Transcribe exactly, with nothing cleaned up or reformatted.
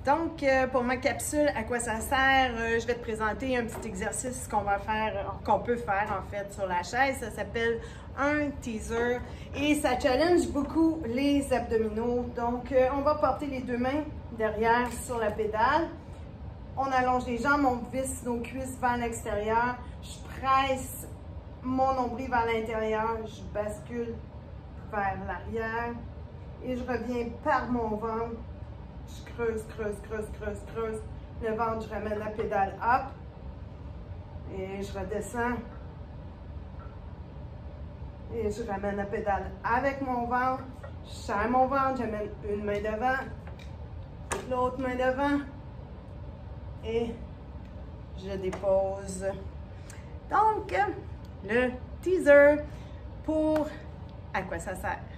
Donc, euh, pour ma capsule, à quoi ça sert? Euh, je vais te présenter un petit exercice qu'on va faire, qu'on peut faire en fait sur la chaise. Ça s'appelle un teaser et ça challenge beaucoup les abdominaux. Donc, euh, on va porter les deux mains derrière sur la pédale. On allonge les jambes, on visse nos cuisses vers l'extérieur. Je presse mon nombril vers l'intérieur. Je bascule vers l'arrière et je reviens par mon ventre. Je creuse, creuse, creuse, creuse, creuse. Le ventre, je ramène la pédale up. Et je redescends. Et je ramène la pédale avec mon ventre. Je serre mon ventre, j'amène une main devant, l'autre main devant. Et je dépose. Donc, le teaser pour à quoi ça sert.